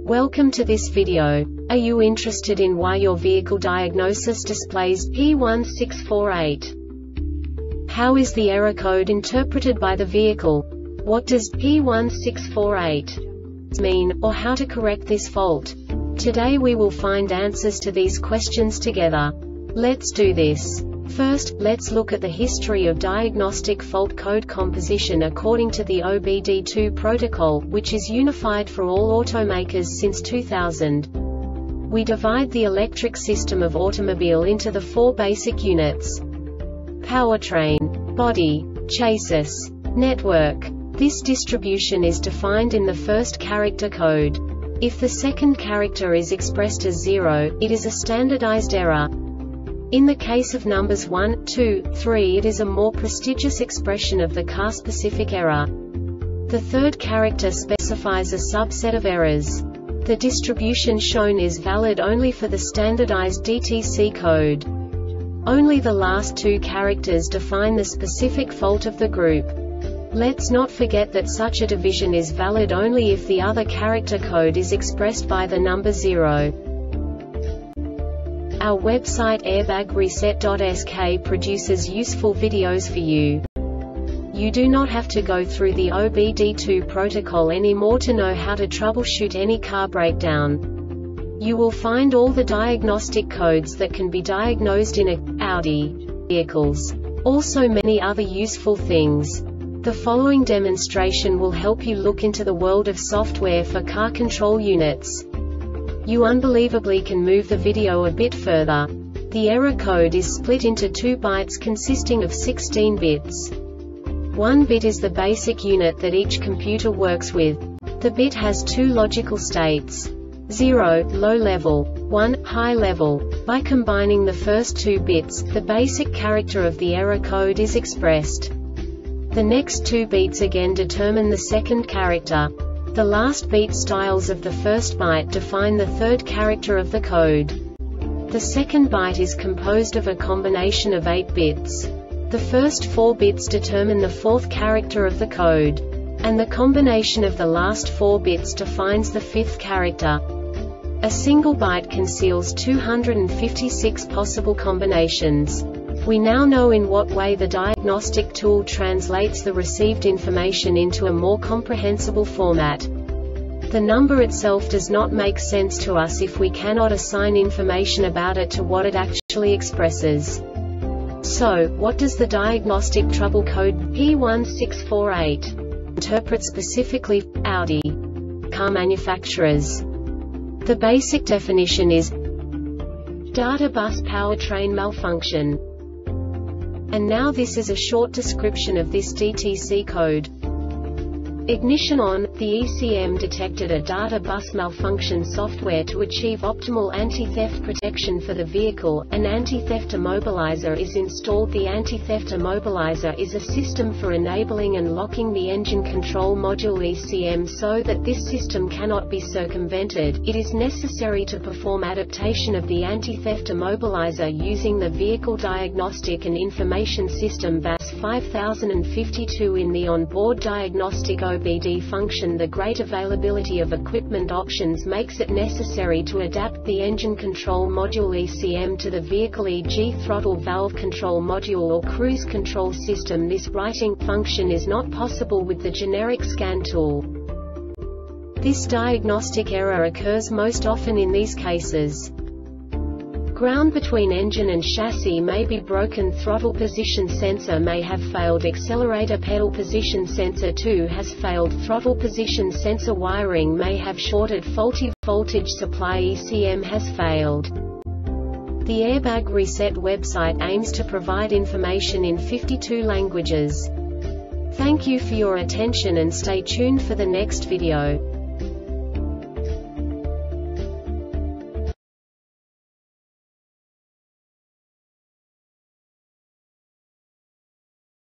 Welcome to this video. Are you interested in why your vehicle diagnosis displays P1648? How is the error code interpreted by the vehicle? What does P1648 mean, or how to correct this fault? Today we will find answers to these questions together. Let's do this. First, let's look at the history of diagnostic fault code composition according to the OBD2 protocol, which is unified for all automakers since 2000. We divide the electric system of automobile into the four basic units: powertrain, body, chassis, network. This distribution is defined in the first character code. If the second character is expressed as 0, it is a standardized error. In the case of numbers 1, 2, 3, it is a more prestigious expression of the car-specific error. The third character specifies a subset of errors. The distribution shown is valid only for the standardized DTC code. Only the last two characters define the specific fault of the group. Let's not forget that such a division is valid only if the other character code is expressed by the number 0. Our website airbagreset.sk produces useful videos for you. You do not have to go through the OBD2 protocol anymore to know how to troubleshoot any car breakdown. You will find all the diagnostic codes that can be diagnosed in Audi vehicles. Also many other useful things. The following demonstration will help you look into the world of software for car control units. You unbelievably can move the video a bit further. The error code is split into 2 bytes consisting of 16 bits. 1 bit is the basic unit that each computer works with. The bit has 2 logical states: 0, low level, 1, high level. By combining the first 2 bits, the basic character of the error code is expressed. The next 2 beats again determine the second character. The last beat styles of the first byte define the third character of the code. The second byte is composed of a combination of 8 bits. The first 4 bits determine the fourth character of the code. And the combination of the last 4 bits defines the fifth character. A single byte conceals 256 possible combinations. We now know in what way the diagnostic tool translates the received information into a more comprehensible format. The number itself does not make sense to us if we cannot assign information about it to what it actually expresses. So, what does the diagnostic trouble code P1648 interpret specifically for Audi car manufacturers? The basic definition is data bus powertrain malfunction. And now this is a short description of this DTC code. Ignition on, the ECM detected a data bus malfunction software to achieve optimal anti-theft protection for the vehicle. An anti-theft immobilizer is installed. The anti-theft immobilizer is a system for enabling and locking the engine control module ECM so that this system cannot be circumvented. It is necessary to perform adaptation of the anti-theft immobilizer using the Vehicle Diagnostic and Information System VAS 5052 in the onboard diagnostic OBD function. The great availability of equipment options makes it necessary to adapt the engine control module ECM to the vehicle, e.g. throttle valve control module or cruise control system. This writing function is not possible with the generic scan tool. This diagnostic error occurs most often in these cases: ground between engine and chassis may be broken, throttle position sensor may have failed, accelerator pedal position sensor 2 has failed, throttle position sensor wiring may have shorted, faulty voltage supply ECM has failed. The Airbag Reset website aims to provide information in 52 languages. Thank you for your attention and stay tuned for the next video.